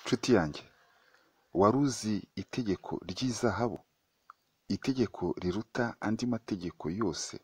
nshuti yanjye, wari uzi itegeko ry'izahabu, itegeko riruta andi mategeko yose?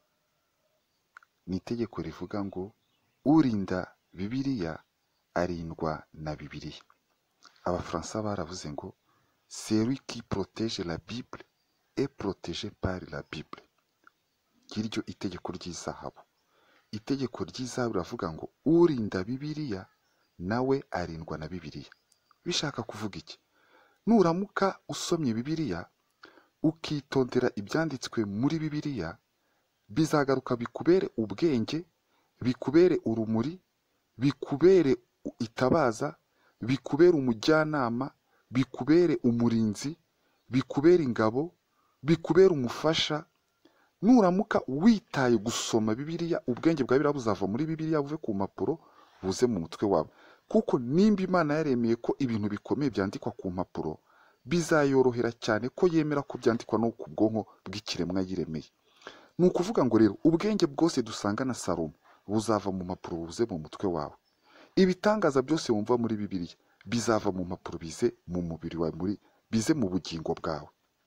Ni itegeko rivuga ngo urinda Bibiliya arindwa na Bibiliya. Abafaransa baravuze ngo celui qui protège la Bible est protégé par la Bible. Ngiryo itegeko ry'izahabu. Itegeko ry'izahabu riravuga ngo urinda Bibiliya nawe arindwa na Bibiliya. Bishaka kuvuga iki? Nuramuka usomye Bibiliya ukitondera ibyanditswe muri Bibiliya, bizagaruka bikubere ubwenge, bikubere urumuri, bikubere itabaza, bikubere umujyanama, bikubere umurinzi, bikubere ingabo, bikubere umufasha. Nuramuka witaye gusoma Bibiliya, ubwenge bwawe buzava muri Bibiliya buve ku mpapuro buze mu mutwe wawe. Kuko nimba Imana yaremeye ko ibintu bikomeye byandikwa ku mpapuro, bizayorohera cyane ko yemera ko byandikwa no ku bwonko bw'ikiremwa yiremeye. Ni ukuvuga ngo rero ubwenge bwose dusanga na Salomo buzava mu mpapuro buze mu mutwe wawe. Ibitangaza byose wumva muri Bibiliya bizava mu mpapuro bize mu mubiri wawe, bize mu bugingo bwawe.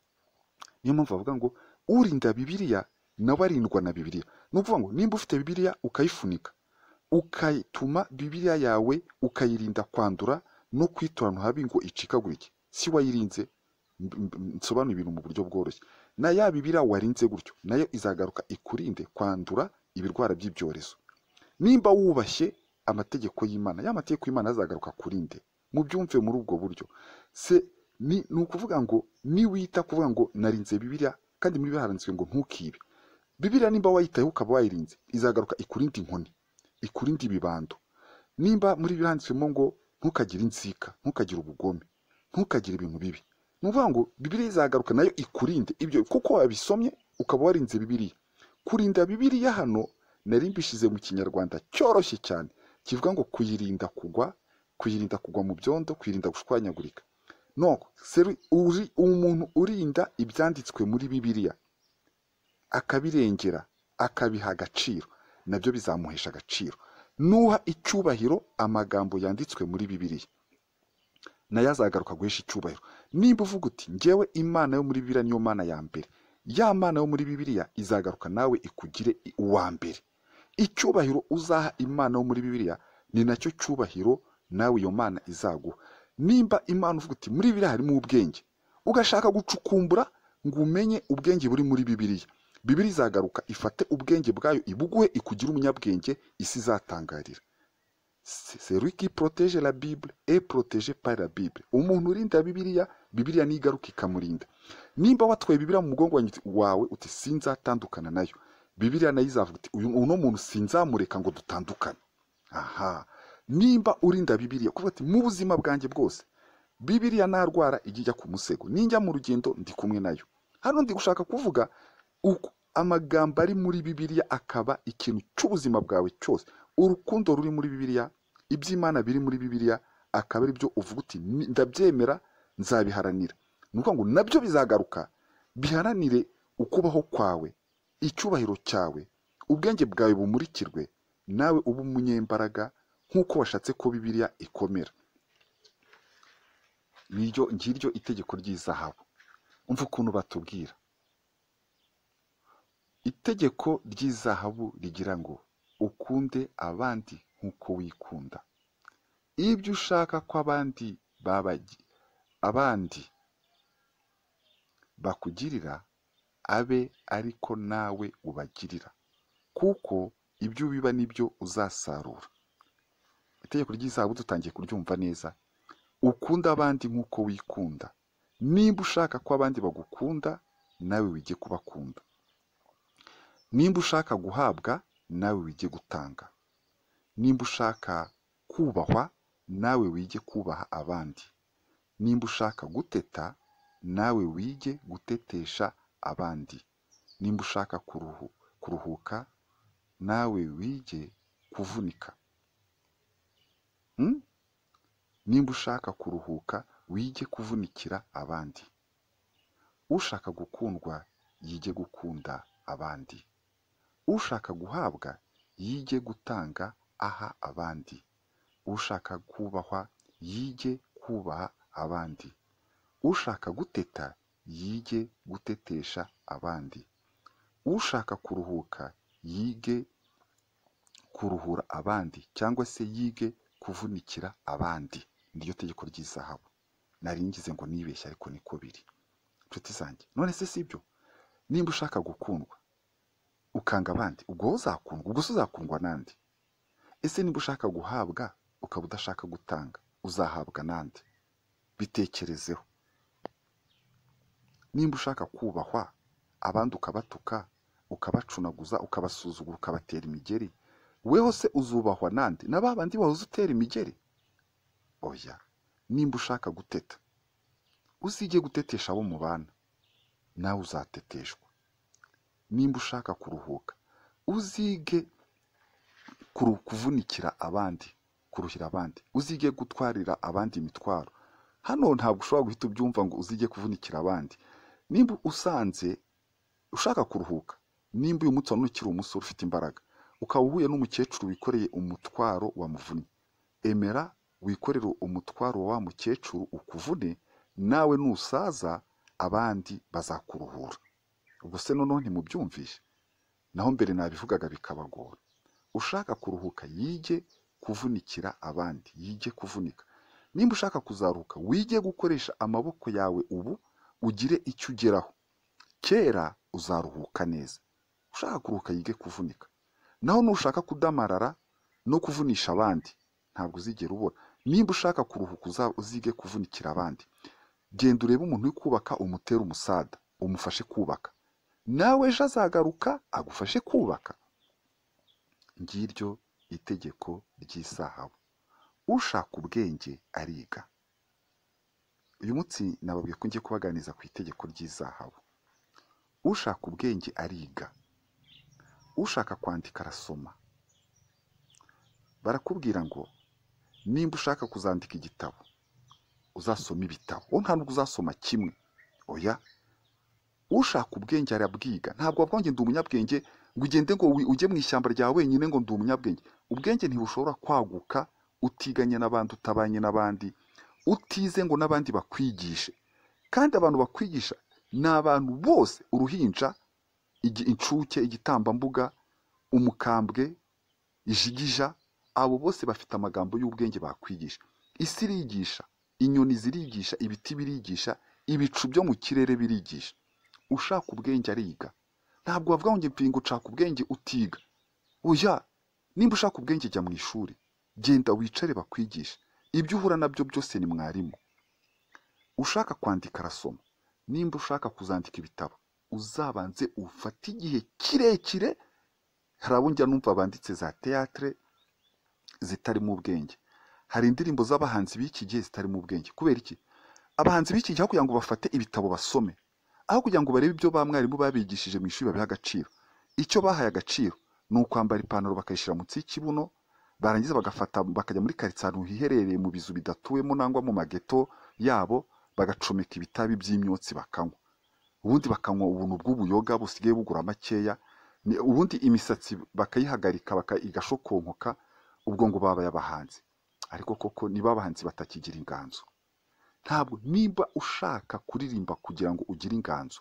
Niyo mpamvu bavuga ngo urinda Bibiliya nawe arindwa na Bibiliya. Ni ukuvuga ngo nimba ufite Bibiliya ukayifunika, ukayituma Bibiliya yawe ukayirinda kwandura no kwitorana habi ngo icikagurike, si wayirinze? Nsobanura ibintu mu buryo bworoshye. Na ya Bibiliya warinze gutyo nayo izagaruka ikurinde kwandura ibirwara by'ibyorezo. Nimba wubashye amategeko y'Imana, ya mategeko y'Imana azagaruka kurinde. Mubyumve muri ubwo buryo. Ni ukuvuga ngo niwita kuvuga ngo narinze Bibiliya, kandi muri Bibiliya haranditswe ngo ntukibe. Bibiliya nimba wayitayeho ukaba wayirinze, izagaruka ikurinde inkoni, ikurinde ibibando. Nimba muri Bibiliya handitswemo ngo ntukagire inzika, ntukagire ubugome, ntukagire ibintu bibi, ni ukuvuga ngo Bibiliya izagaruka nayo ikurinde ibyo, kuko wabisomye ukaba warinze Bibiliya. Kurinda Bibiliya hano nari mbishyize mu Kinyarwanda cyoroshye cyane, kivuga ngo kuyirinda kugwa mu byondo, kuyirinda gushwanyagurika. No, umuntu urinda ibyanditswe muri Bibiliya akabirengera, akabiha agaciro, nabyo bizamuhesha agaciro. Nuha icyubahiro amagambo yanditswe muri Bibiliya, nayo azagaruka guhesha icyubahiro. Nimba uvuga uti njyewe Imana yo muri Bibiliya niyo Mana ya mbere, ya Mana yo muri Bibiliya izagaruka nawe ikugire uwa mbere. Icyubahiro uzaha Imana yo muri Bibiliya ni nacyo cyubahiro nawe iyo Mana izaguha. Nimba Imana uvuga uti muri Bibiliya harimo ubwenge, ugashaka gucukumbura ngo umenye ubwenge buri muri Bibiliya, Bibiliya izagaruka ifate ubwenge bwayo ibuguhe, ikugire umunyabwenge, isi izatangarira. Celui qui protège la Bible est protégé par la Bible. Umuntu urinda Bibiliya, Bibiliya nigaruka ikamurinda. Nimba watwaye Bibiliya mu mugongo wawe uti sinzatandukana nayo, Bibiliya nayo izavuga uti uno muntu sinzamureka ngo dutandukane. Aha, nimba urinda Bibiliya kuvuga ati mu buzima bwanjye bwose Bibiliya narwara ijya ku musego, ninjya mu rugendo ndi kumwe nayo. Hano ndi gushaka kuvuga uko amagambo ari muri Bibiliya akaba ikintu cy'ubuzima bwawe cyose. Urukundo ruri muri Bibiliya, iby'Imana biri muri Bibiliya akaba ari byo uvuga uti ndabyemera, nzabiharanira. Ni ukuvuga ngo nabyo bizagaruka biharanire ukubaho kwawe, icyubahiro cyawe, ubwenge bwawe bumurikirwe, nawe uba umunyembaraga nk'uko washatse ko Bibiliya ikomera. Ngiryo itegeko ry'izahabu. Umva ukuntu batubwira. Itegeko ry'izahabu rigira ngo ukunde abandi nk'uko wikunda. Ibyo ushaka ko abandi bakugirira abe ariko nawe ubagirira, kuko ibyo ubiba nibyo uzasarura. Itegeko ry'izahabu dutangiye kuryumva neza. Ukunda abandi nk'uko wikunda. Nimba ushaka ko abandi bagukunda, nawe wige kubakunda. Nimba ushaka guhabwa, nawe wige gutanga. Nimba ushaka kubahwa, nawe wige kubaha abandi. Nimba ushaka guteta, nawe wige gutetesha abandi. Nimba ushaka kuruhuka, nawe wige kuvunika. Nimba ushaka kuruhuka, wige kuvunikira abandi. Ushaka gukundwa, yige gukunda abandi. Ushaka guhabwa, yige gutanga aha abandi. Ushaka kubahwa, yige kubaha abandi. Ushaka guteta yige gutetesha abandi. Ushaka kuruhuka yige kuruhura abandi, cyangwa se yige kuvunikira abandi. Niryo tegeko ry'izahabu. Nari ngize ngo nibeshye, ariko niko biri. Nshuti zanjye, none se sibyo? Nimba ushaka gukundwa ukanga abandi, ubwo uzakundwa, ubwo uzakundwa nande? Ese nimba ushaka guhabwa ukaba udashaka gutanga, uzahabwa nande? Bitekerezeho. Nimba ushaka kubahwa abandi ukabatuka, ukabacunaguza, ukabasuzugura, ukabatera imigeri, weho se uzubahwa nande? Na babandi bahoze utera imigeri? Oya. Nimba ushaka guteta, uzige gutetesha abo mubana, nawe uzateteshwa. Nimba ushaka kuruhuka, uzige kuvunikira abandi, kuruhira abandi, uzige gutwarira abandi imitwaro. Hano ntabwo ushobora guhita ubyumva ngo uzige kuvunikira abandi. Nimba usanze ushaka kuruhuka, nimba uyu munsi wa none ukiri umusore ufite imbaraga, ukaba uhuye n'umukecuru wikoreye umutwaro wamuvunnye, emera wikorere umutwaro wa mukecuru ukuvune, nawe nusaza abandi bazakuruhura. Ubwo se noneho ntimubyumvishe? Naho mbere nabivugaga bikabagora. Ushaka kuruhuka yige kuvunikira abandi, yige kuvunika. Nimba ushaka kuzaruhuka, wige gukoresha amaboko yawe ubu ugire icyo ugeraho. Kera uzaruhuka neza. Ushaka kuruhuka yige kuvunika. Naho nushaka kudamarara no kuvunisha abandi, ntabwo uzigera ubona. Nimba ushaka kuruhuka, uzige kuvunikira abandi. Genda urebe umuntu uri kubaka, umutere umusada, umufashe kubaka. Nawe ejo azagaruka agufashe kubaka. Ngiryo itegeko ry'izahabu. Ushaka ubwenge ariga. Uyu munsi nababwiye ko ngiye kubaganiza ku itegeko ry'izahabu. Ushaka ubwenge ariga. Ushaka kwandika arasoma. Barakubwira ngo nimba ushaka kuzandika igitabo, uzasoma ibitabo. Wowe nta nubwo uzasoma kimwe. Oya. Ushaka ubwenge arabwiga. Ntabwo wavuga ngo ndi umunyabwenge ngo ugende ngo ujye mu ishyamba rya wenyine ngo ndi umunyabwenge. Ubwenge ntibushobora kwaguka utiganye n'abandi, utabanye n'abandi, utize ngo n'abandi bakwigishe. Kandi abantu bakwigisha ni abantu bose, uruhinja, incuke, igitambambuga, umukambwe, ijigija, abo bose bafite amagambo y'ubwenge bakwigisha. Isi irigisha, inyoni zirigisha, ibiti birigisha, ibicu byo mu kirere birigisha. Ushaka ubwenge ariga. Ntabwo wavuga ngo mpinga ushaka ubwenge utiga. Oya. Nimba ushaka ubwenge jya mu ishuri, genda wicare bakwigisha. Ibyo uhura nabyo byose ni mwarimu. Ushaka kwandika arasoma. Nimba ushaka kuzandika ibitabo, uzabanze ufate igihe kirekire. Hari abo njya numva banditse za théâtre zitarimo ubwenge. Hari indirimbo z'abahanzi b'iki gihe zitarimo ubwenge. Kubera iki? Abahanzi b'iki gihe kugira ngo bafate ibitabo basome, aho kugira ngo barebe ibyo ba mwarimu babigishije mu ishuri babiha agaciro. Icyo bahaye agaciro ni ukwambara ipantaro bakayishyira munsi y'ikibuno, barangiza bakajya muri karitsiye ahantu hiherereye mu bizu bidatuwemo nangwa mu mageto yabo, bagacomeka ibitabi by'imyotsi bakanywa. Ubundi bakanywa ubuntu bw'ubuyoga busigaye bugura makeya. Ubundi imisatsi bakayihagarika igashokonkoka. Ubwo ngo babaye abahanzi. Ariko koko niba abahanzi batakigira inganzo. Ntabwo. Nimba ushaka kuririmba kugira ngo ugire inganzo,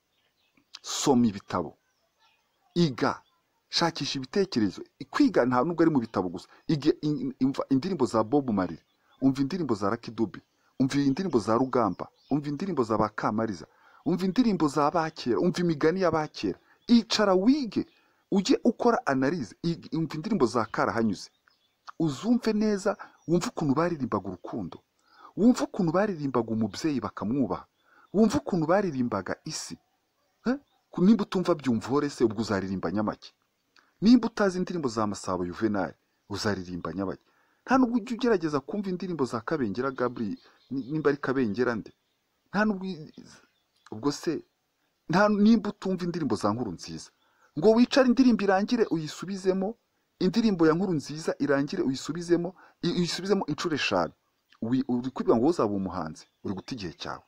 soma ibitabo, iga, shakisha ibitekerezo. Kwiga nta nubwo ari mu bitabo gusa. Umva indirimbo za Bob Marley, umva indirimbo za Lucky Dube, umva indirimbo za Rugamba, umva indirimbo za Bakamariza, umva indirimbo za bakera, umva imigani y'abakera. Icara wige, ujye ukora analyse. Umva indirimbo za Karahanyuze, uzumve neza, wumve ukuntu baririmbaga urukundo, wumve ukuntu baririmbaga umubyeyi bakamwubaha, wumve ukuntu baririmbaga isi. Nimba utumva byumvore se, ubwo uzaririmba nyamake. Nimba utazi indirimbo za Masabo Juvenal, uzaririmba nyabake. Nta nubwo ujya ugerageza kumva indirimbo za Kabengera Gabriel, nimba ari Kabengera nde. Nta nubwo. Ubwo se nimba utumva indirimbo za Nkurunziza, ngo wicare indirimbo irangire uyisubizemo, indirimbo ya Nkurunziza irangire uyisubizemo inshuro 5, uri kwibwira ngo uzaba umuhanzi, uri guta igihe cyawe.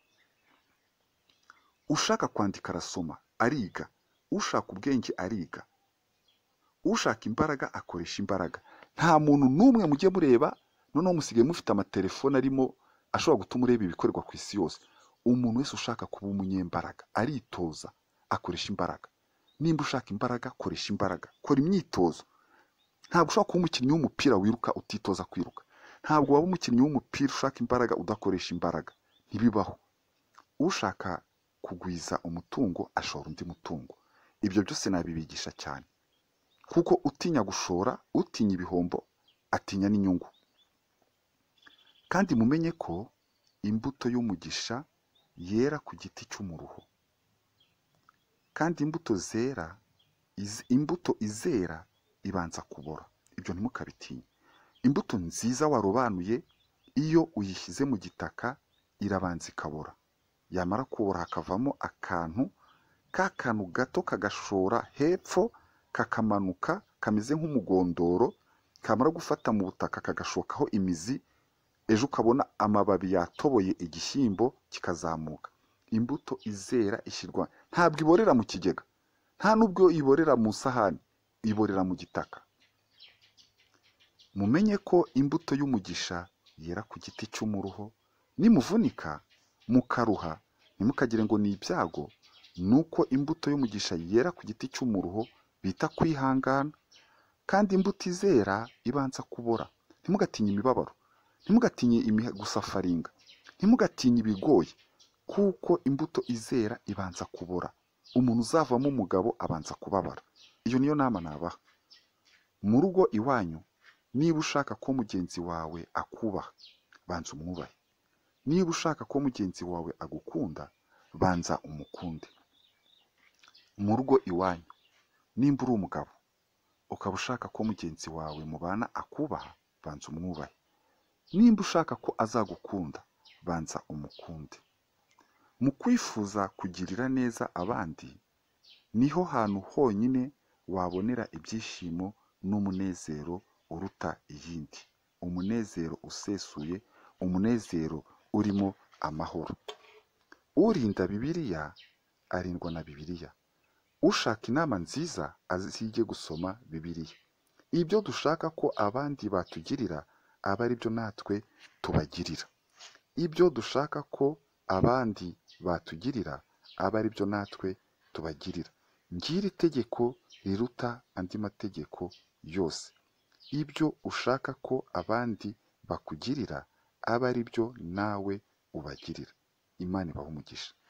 Ushaka kwandika arasoma, ariga. Ushaka ubwenge ariga. Ushaka imbaraga akoresha imbaraga. Nta muntu n'umwe mujye mureba noneho musigaye mufite amatelefone arimo ashobora gutuma ureba ibikorerwa ku isi yose. Umuntu wese ushaka kuba umunyembaraga aritoza, akoresha imbaraga. Nimba ushaka imbaraga, koresha imbaraga, kora imyitozo. Ntabwo ushobora kuba umukinnyi w'umupira wiruka utitoza kwiruka. Ntabwo waba umukinnyi w'umupira ushaka imbaraga udakoresha imbaraga. Ntibibaho. Ushaka kugwiza umutungo ashora undi mutungo. Ibyo byose nabibigisha cyane, kuko utinya gushora, utinya ibihombo, atinya n'inyungu. Kandi mumenye ko imbuto y'umugisha yera ku giti cy'umuruho, kandi imbuto izera ibanza kubora. Ibyo ntimukabitinye. Imbuto nziza warobanuye iyo uyishyize mu gitaka irabanza ikabora, yamara kubora hakavamo akantu, ka kantu gato kagashora hepfo kakamanuka kameze nk'umugondoro, kamara gufata mu butaka kagashokaho imizi, ejo ukabona amababi yatoboye igishyimbo kikazamuka. Imbuto izera ishyirwa, ntabwo iborera mu kigega, nta nubwo iborera mu isahani, iborera mu gitaka. Mumenye ko imbuto y'umugisha yera ku giti cy'umuruho. Nimuvunika mukaruha, ntimukagire ngo ni ibyago, nuko imbuto y'umugisha yera ku giti cy'umuruho bita kwihangana. Kandi imbuto izera ibanza kubora. Ntimugatinye imibabaro, ntimugatinye gusafaringa, ntimugatinye ibigoye, kuko imbuto izera ibanza kubora. Umuntu uzavamo umugabo abanza kubabara. Iyo niyo nama nabaha. Mu rugo iwanyu, niba ushaka ko mugenzi wawe akubaha, banza umwubahe. Niba ushaka ko mugenzi wawe agukunda, banza umukunde. Mu rugo iwanyu, nimba uri umugabo ukaba ushaka ko mugenzi wawe mubana akubaha, banza umwubahe. Nimba ushaka ko azagukunda, banza umukunde. Mu kwifuza kugirira neza abandi, niho hantu honyine wabonera ibyishimo n'umunezero uruta iyindi. Umunezero usesuye, umunezero urimo amahoro. Urinda Bibiliya arindwa na Bibiliya. Ushaka inama nziza azige gusoma Bibiliya. Ibyo dushaka ko abandi batugirira aba ari byo natwe tubagirira. Ibyo dushaka ko abandi batugirira aba ari byo natwe tubagirira. Ngiri itegeko riruta andi mategeko yose. Ibyo ushaka ko abandi bakugirira aba ari byo nawe ubagirira. Imana ibahe umugisha.